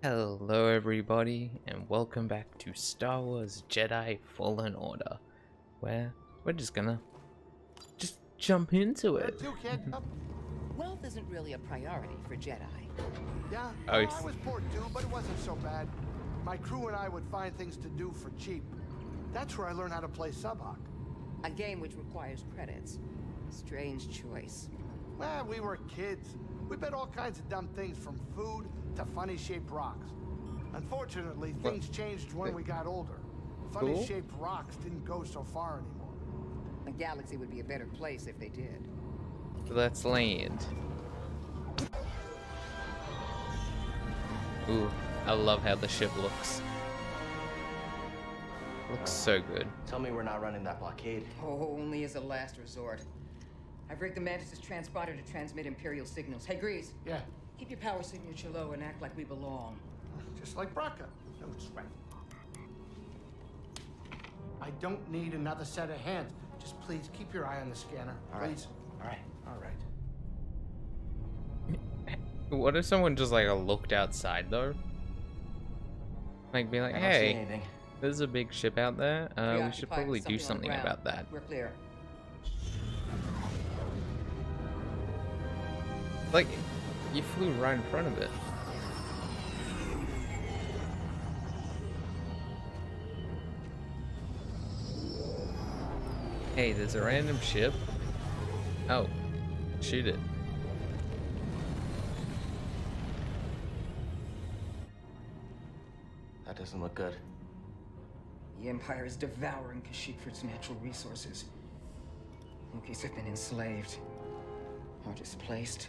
Hello everybody and welcome back to Star Wars Jedi Fallen Order, where we're just gonna jump into it. Wealth isn't really a priority for Jedi. Yeah, Oh, I was poor too, but it wasn't so bad. My crew and I would find things to do for cheap. That's where I learned how to play Subhawk. A game which requires credits. Strange choice. Well, we were kids. We bet all kinds of dumb things from food to funny-shaped rocks. Unfortunately, things changed when we got older. Funny-shaped rocks didn't go so far anymore. The galaxy would be a better place if they did. Let's land. Ooh, I love how the ship looks. Looks so good. Tell me we're not running that blockade. Oh, only as a last resort. I've rigged the Mantis' transponder to transmit Imperial signals. Hey, Grease. Yeah, Keep your power signature low and act like we belong. just like Braca. No sweat. I don't need another set of hands. Just please keep your eye on the scanner, please. All right. All right. What if someone just like looked outside though? Like be like, I don't see hey, anything. there's a big ship out there. We Preoccupied should with probably do on the something ground. about that. We're clear. Like, you flew right in front of it. Hey, there's a random ship. Oh, shoot it. That doesn't look good. The Empire is devouring Kashyyyk for its natural resources. Wookiees have been enslaved. Or displaced.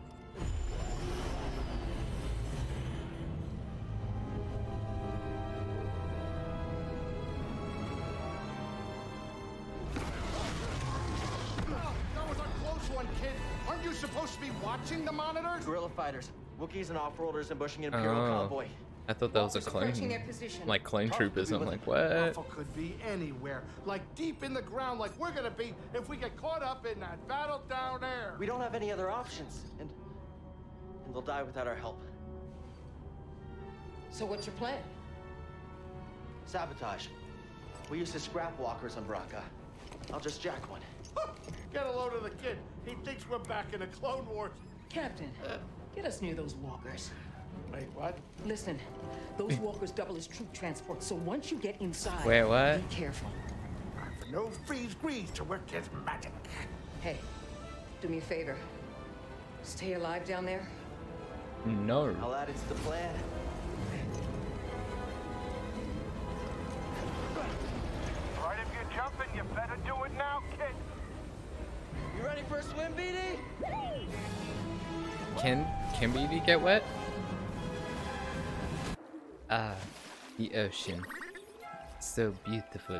That was a close one, kid. Aren't you supposed to be watching the monitors? Guerrilla fighters, Wookiees and off-roaders ambushing an Imperial Oh. convoy. I thought that was a Walkers approaching clone. their position. Like clone Tough troopers. to be I'm with like, a what? Alpha could be anywhere, like deep in the ground, like we're gonna be if we get caught up in that battle down there. We don't have any other options, and they'll die without our help. So what's your plan? Sabotage. We used to scrap walkers on Braca. I'll just jack one. Get a load of the kid. He thinks we're back in the Clone Wars. Captain, get us near those walkers. Wait, what? Listen, those walkers double as troop transport, so once you get inside, Wait, what? be careful. For no freeze grease to work his magic. Hey, do me a favor. Stay alive down there. No. I'll add it to the plan. Right, if you're jumping, you better do it now, kid. You ready for a swim, BD? Can BD get wet? Ah, the ocean. So beautiful.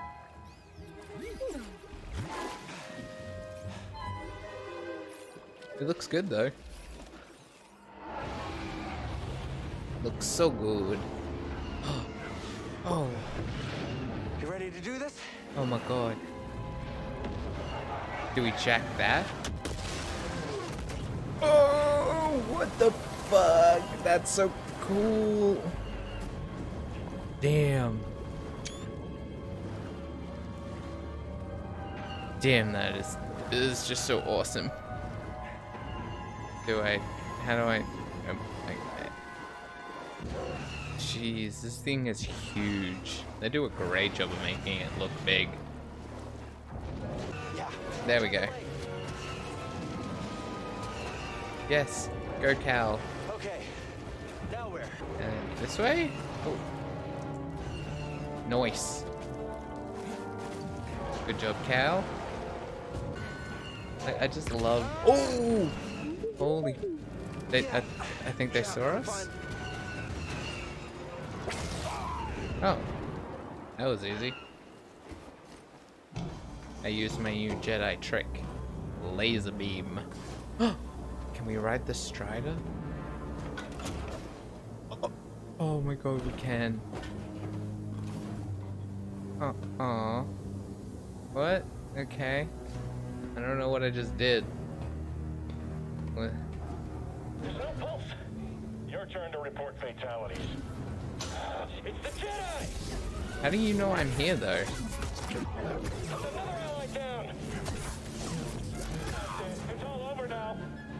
It looks good though. Looks so good. Oh, You ready to do this? oh my god. Do we jack that? Oh, what the fuck? That's so cool. Damn. Damn, that is just so awesome. How do I jeez, this thing is huge. They do a great job of making it look big. Yeah. There we go. Yes, go Cal. Okay. Now where? And this way? Oh. Nice. Good job, Cal. I just love. Oh! Holy. I think they saw us? Oh. That was easy. I used my new Jedi trick. Laser beam. Can we ride the Strider? Oh my god, we can. What? Okay. I don't know what I just did. What? There's no pulse. Your our turn to report fatalities. It's the Jedi! How do you know I'm here, though? Another ally down! It's all over now.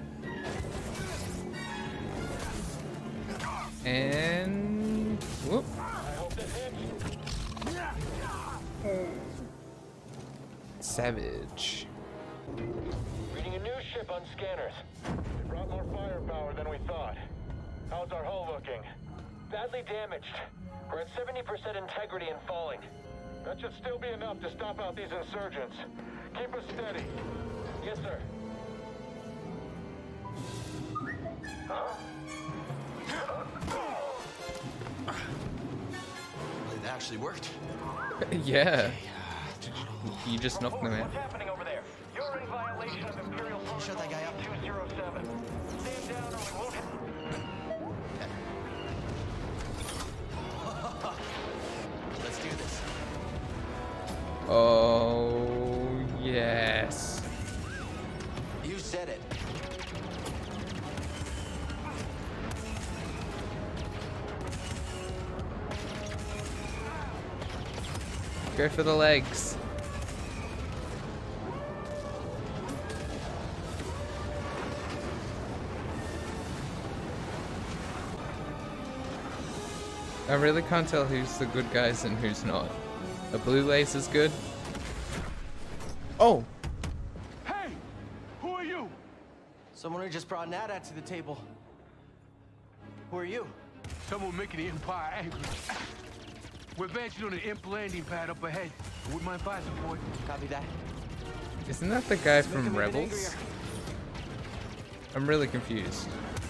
And... whoop. I hope this hits. Savage. Reading a new ship on scanners. It brought more firepower than we thought. How's our hull looking? Badly damaged. We're at 70% integrity and falling. That should still be enough to stop out these insurgents. Keep us steady. Yes, sir. It actually worked. Yeah. You just knocked them out. What's happening over there? You're in violation of Imperial Shut that guy up. 207. Stand down or we won't have... Let's do this. Oh, yes. You said it. Go for the legs. I really can't tell who's the good guys and who's not. The blue laser's good. Oh! Hey! Who are you? Someone who just brought Nada to the table. Who are you? Someone making the Empire angry. We're advancing on an imp landing pad up ahead. Wouldn't mind fire support. Copy that. Isn't that the guy It's making from me a bit Rebels? angrier. I'm really confused.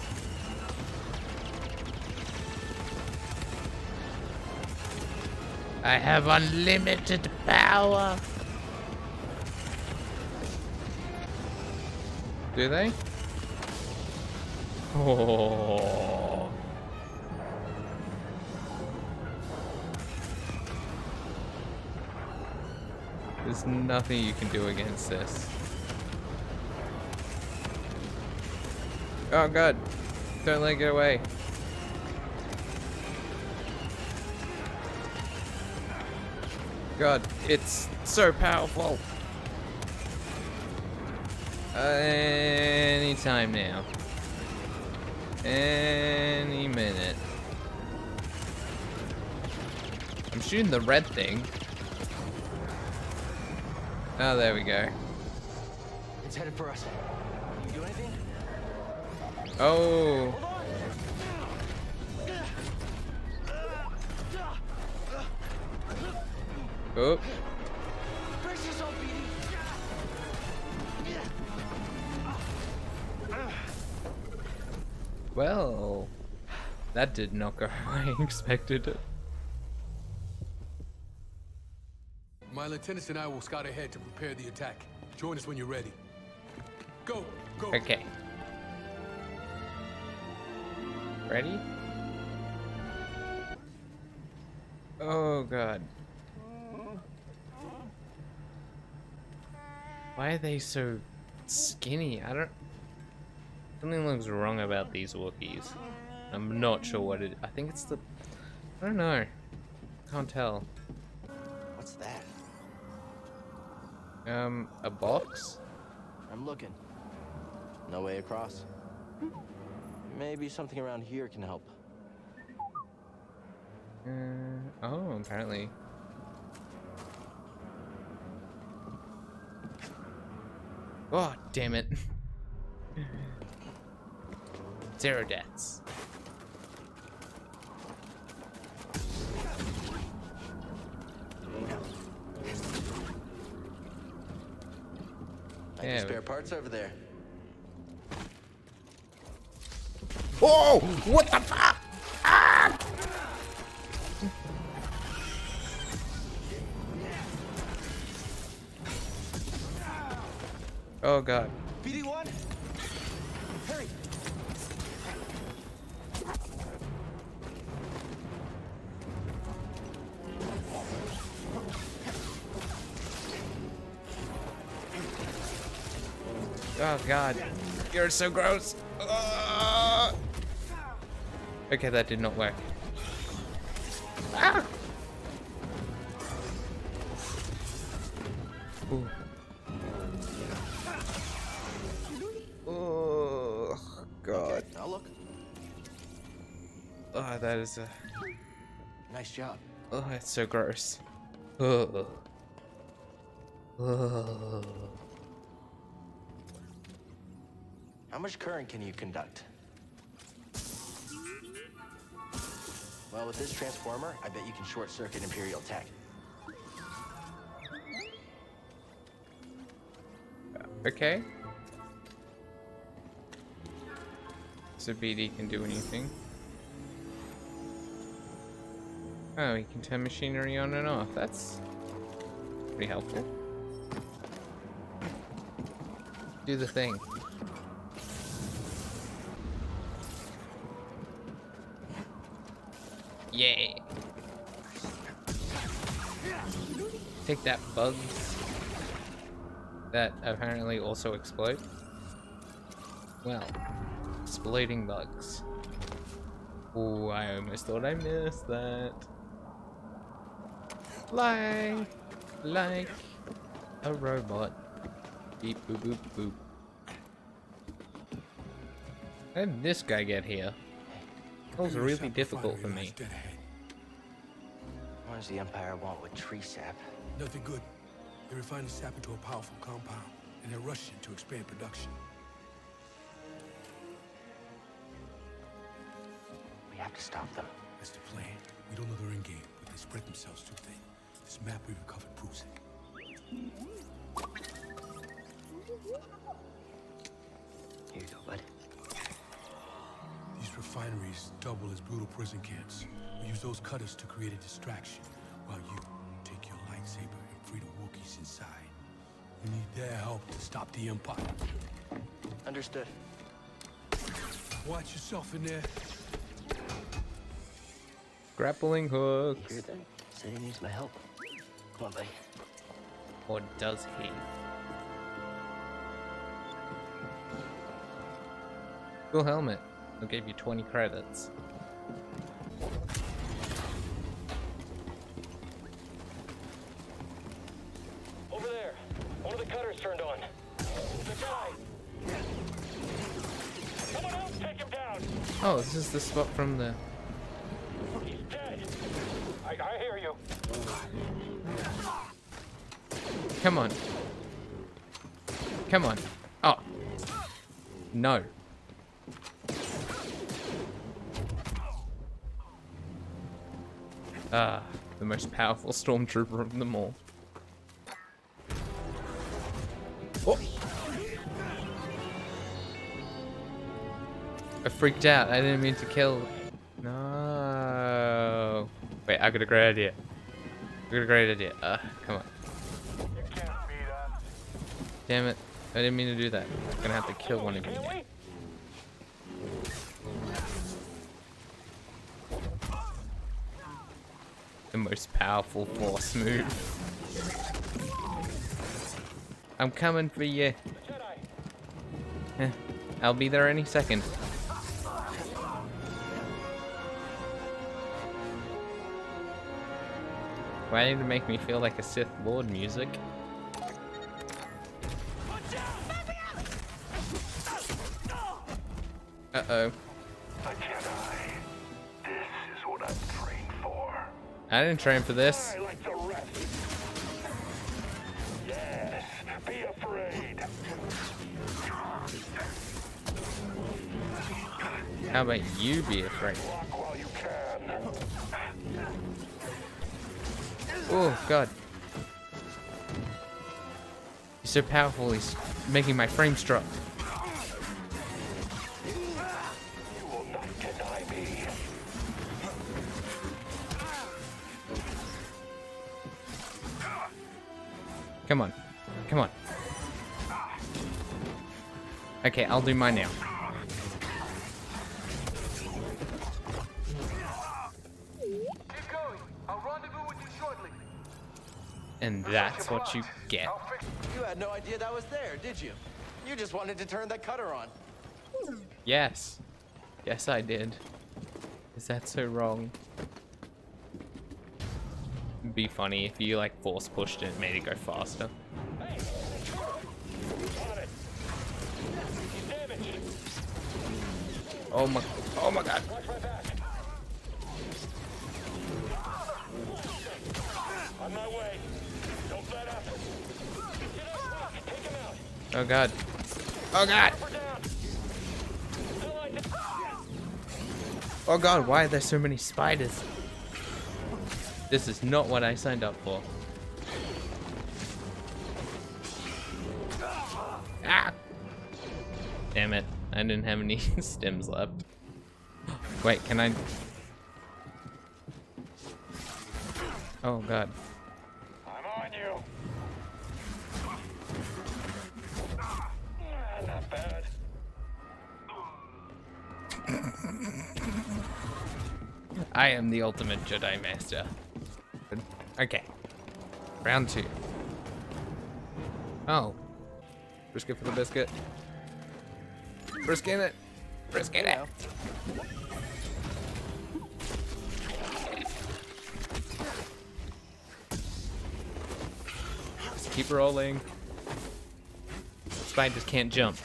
I have unlimited power. Do they? Oh. There's nothing you can do against this. Oh god. Don't let it get away. God, it's so powerful. Anytime now. Any minute. I'm shooting the red thing. Oh, there we go. It's headed for us. Can you do anything? Oh. Oh. Brace yourself, BD. Well, that did not go how I expected it. My lieutenants and I will scout ahead to prepare the attack. Join us when you're ready. Go, go. Okay. Ready? Oh god. Why are they so skinny? Something looks wrong about these Wookiees. I'm not sure what it. I think it's the. I don't know. Can't tell. What's that? A box? I'm looking. No way across. Maybe something around here can help. Oh, apparently. Oh, damn it. 0 deaths. I have spare parts over there. Oh! What the fuck? Ah! Oh god. BD1! Hurry! Oh god. You're so gross. Okay, that did not work. Ah! Ooh. Oh, God. Now look. Oh, that is a... Nice job. Oh, it's so gross. Oh. Oh. How much current can you conduct? Well, with this transformer, I bet you can short-circuit Imperial tech. Okay. So BD can do anything. Oh, he can turn machinery on and off. That's pretty helpful. Do the thing. Yeah. Take that, bugs. That apparently also explode. Well, exploding bugs. Oh, I almost thought I missed that. Like a robot. Beep boop boop boop. How did this guy get here? That was really difficult for me. What does the Empire want with tree sap? Nothing good. They refine the sap into a powerful compound, and they're rushing to expand production. We have to stop them. That's the plan. We don't know they're in game, but they spread themselves too thin. This map we recovered proves it. Here you go, bud. These refineries double as brutal prison camps. We use those cutters to create a distraction, while you take your lightsaber and free the Wookiees inside. We need their help to stop the Empire. Understood. Watch yourself in there. Grappling hooks. Hear that? Said he needs my help. Come on, buddy. Or does he? Cool helmet. I'll give you 20 credits. Over there. One of the cutters turned on. The guy. Someone else take him down. Oh, this is the spot from the... He's dead. I hear you. Come on. Come on. Oh. No. Ah, the most powerful stormtrooper of them all. Oh. I freaked out. I didn't mean to kill. No. Wait, I got a great idea. I got a great idea. Come on. You can't beat us. Damn it. I didn't mean to do that. I'm gonna have to kill one of you. Can we? The most powerful force move. I'm coming for you. Jedi. I'll be there any second. Why did it make me feel like a Sith Lord music? Uh-oh. A Jedi. This is what I'm trained for. I didn't train for this. I like the rest. Yes, be afraid. How about you be afraid? Walk while you can. Oh, God. He's so powerful, he's making my frames drop. You will not deny me. Come on. Come on. Okay, I'll do mine now. Keep going. I'll rendezvous with you shortly. And that's what you get. I'll fix You had no idea that was there, did you? You just wanted to turn that cutter on. Yes. Yes, I did. Is that so wrong? It'd be funny if you like force pushed it and made it go faster. Hey! On it! He's damaged! Oh my god. Watch my back! On my way! Don't let up! Get up! Take him out! Oh god. Oh god. We're down! Still like this. Oh god, why are there so many spiders? This is not what I signed up for. Ah! Damn it. I didn't have any stems left. Wait, can I... Oh god. I'm on you! Not bad. I am the ultimate Jedi Master. Okay. Round 2. Oh. Brisket for the biscuit. Brisket it. Brisket it. Just keep rolling. Spiders can't jump.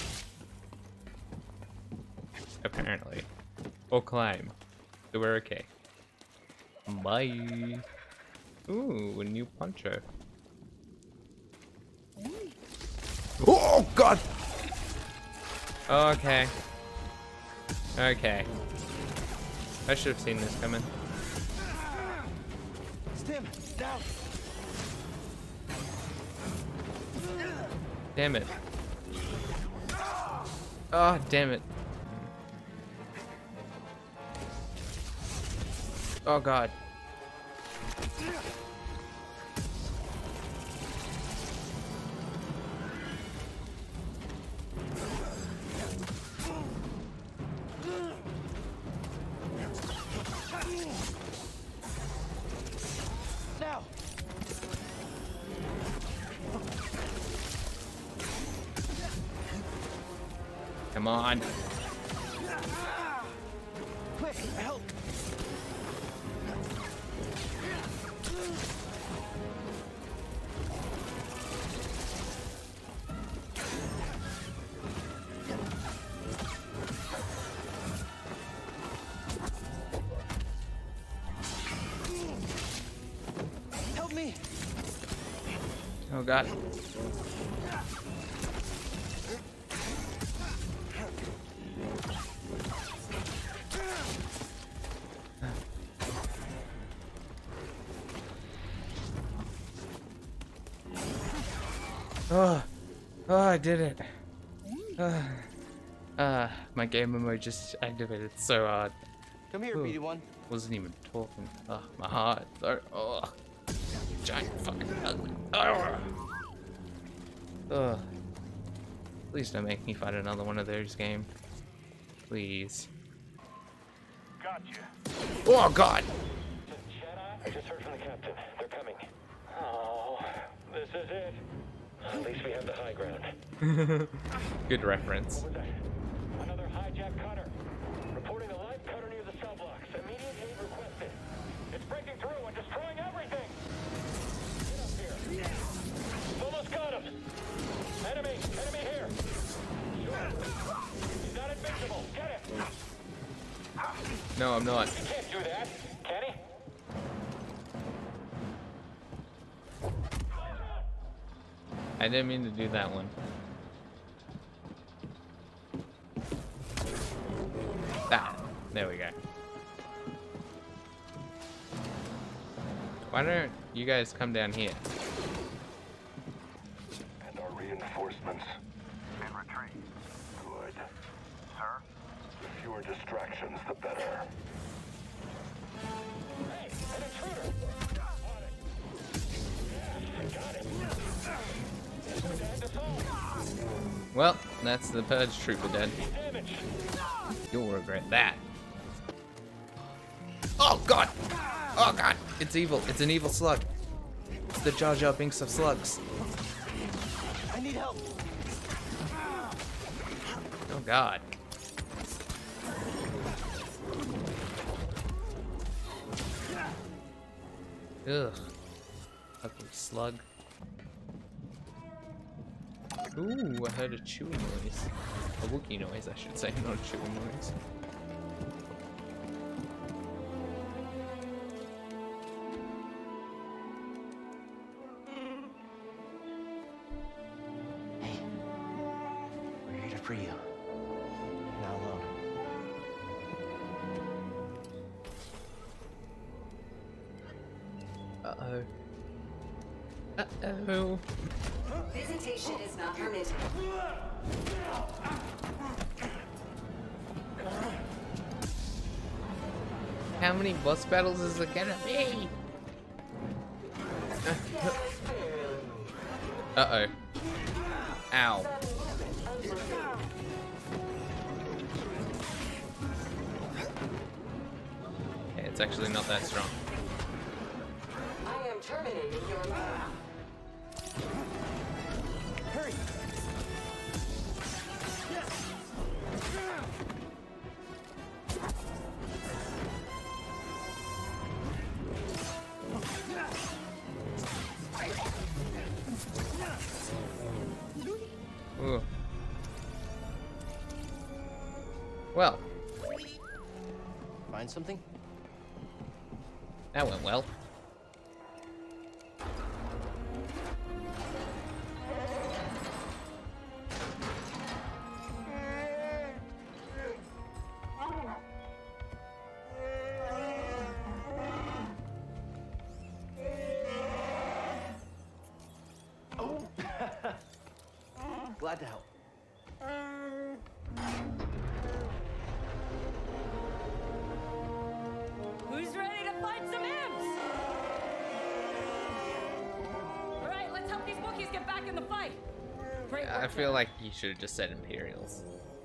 Apparently. Or climb. So we're okay. Bye. Ooh, a new poncho. Oh god! Okay. Okay. I should have seen this coming. Stim, down. Damn it. Oh, damn it. Oh god. Now. Come on. Quick, help. Help me. Oh god. Oh, I did it. My game mode just activated so hard. Come here, Ooh. BD1. Wasn't even talking. Oh, my heart. Oh, giant fucking ugly. Oh. Please don't make me fight another one of those games. Please. Gotcha. Oh god. Jedi, I just heard from the captain. They're coming. Oh, this is it. At least we have the high ground. Good reference. What was that? Another hijacked cutter. Reporting a live cutter near the cell blocks. Immediate aid requested. It's breaking through and destroying everything. Get up here. Almost got him. Enemy here. Sure. He's not invincible. Get him. No, I'm not. He can't do that, can he? I didn't mean to do that one. Ah, there we go. Why don't you guys come down here? And our reinforcements. In retreat. Good. Sir? The fewer distractions, the better. Hey, an intruder! On it. Yeah, got it. Well, that's the Purge Trooper dead. Damage. You'll regret that. Oh god! Oh god! It's evil. It's an evil slug. It's the Jar Jar Binks of slugs. I need help. Oh god. Ugh. Ugly slug. Ooh, I heard a chewing noise. A Wookiee noise, I should say, not a chewing noise. Hey, we're here to free you. You're not alone. Uh-oh. Uh-oh. Visitation is not permitted. How many boss battles is it gonna be? Uh-oh. Ow. Okay, it's actually not that strong. I am terminating your move. Hurry! Ooh. Well, Find something? that went well. Glad to help. Who's ready to fight some imps? All right, let's help these Wookiees get back in the fight. Great work. I feel like you should have just said Imperials.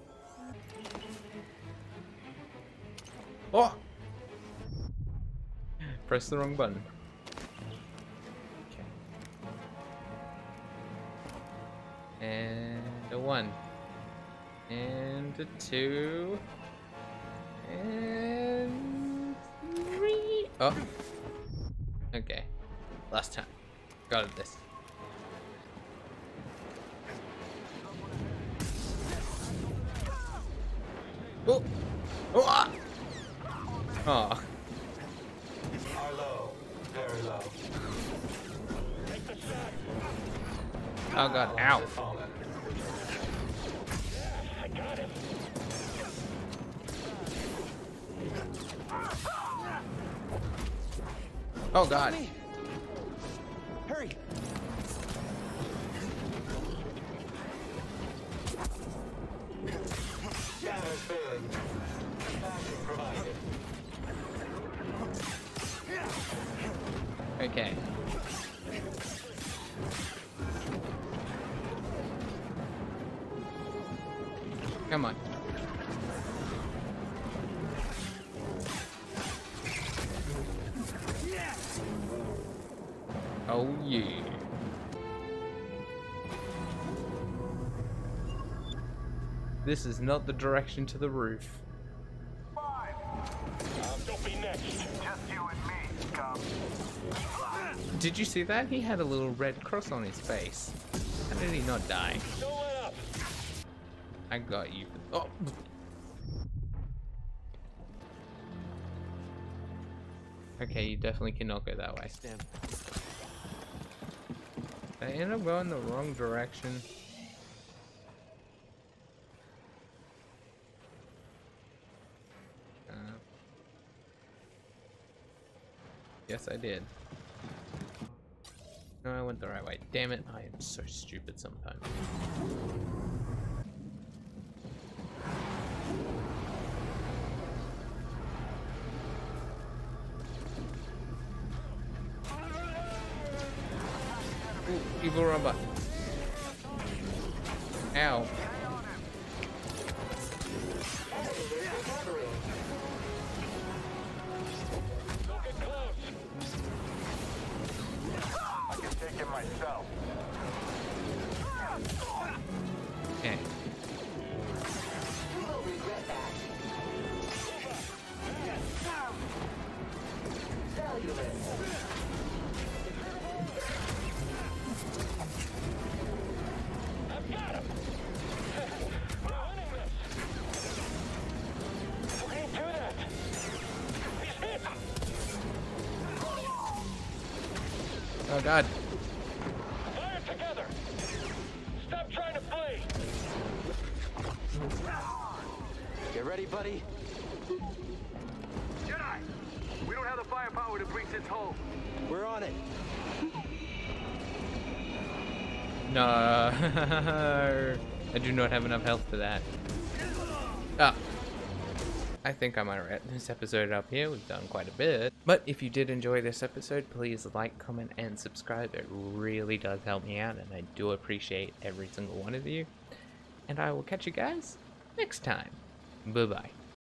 Oh! Press the wrong button. Okay. And a 1. And a 2. And 3. Oh. Okay. Last time. Got it this. Oh! Oh! Ah! Oh. Oh god, ow. Oh god. Hurry! Okay. Come on. Oh yeah. This is not the direction to the roof. Don't be next. Just you and me, Scum. Did you see that? He had a little red cross on his face. How did he not die? Don't let up. I got you. Oh. Okay, you definitely cannot go that way. Stand. I end up going the wrong direction. Yes, I did. No, I went the right way. Damn it, I am so stupid sometimes. Ooh, evil robot. Ow. Don't get close. I can take him myself. Okay. You will regret that. Valueless. Oh god. Fire together! Stop trying to flee! Get ready, buddy. Jedi! We don't have the firepower to breach this hole. We're on it. No. I do not have enough health for that. Ah. I think I might wrap this episode up here. We've done quite a bit. But if you did enjoy this episode, please like, comment, and subscribe. It really does help me out, and I do appreciate every single one of you. And I will catch you guys next time. Bye-bye.